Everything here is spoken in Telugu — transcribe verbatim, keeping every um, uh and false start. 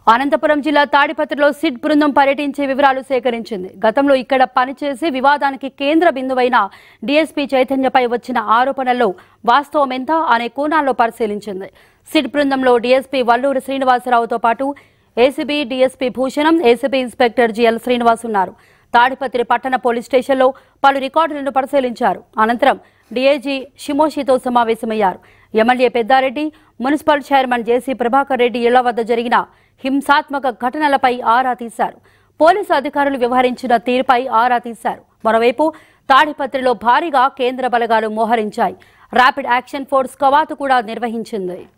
అనంతపురం జిల్లా తాడిపత్రిలో సిట్ బృందం పర్యటించే వివరాలు సేకరించింది. గతంలో ఇక్కడ పనిచేసి వివాదానికి కేంద్ర బిందువైన డీఎస్పీ చైతన్యపై వచ్చిన ఆరోపణల్లో వాస్తవం ఎంత అనే కోణాల్లో పరిశీలించింది. సిట్ బృందంలో డీఎస్పీ వల్లూరి శ్రీనివాసరావుతో పాటు ACB DSP Bhushanam, ACB inspector GL Srinivas ఉన్నారు. తాడిపత్రి పట్టణ పోలీస్ స్టేషన్లో పలు రికార్డులను పరిశీలించారు. అనంతరం డీఐజీ షిమోషితో సమావేశమయ్యారు. MLA Peddareddy, municipal chairman JC Prabhakar Reddy ఇళ్ల వద్ద జరిగిన హింసాత్మక ఘటనలపై ఆరా తీశారు. పోలీసు అధికారులు వ్యవహరించిన తీరుపై ఆరా తీశారు. మరోవైపు తాడిపత్రిలో భారీగా కేంద్ర బలగాలు మోహరించాయి. ర్యాపిడ్ యాక్షన్ ఫోర్స్ కవాతు కూడా నిర్వహించింది.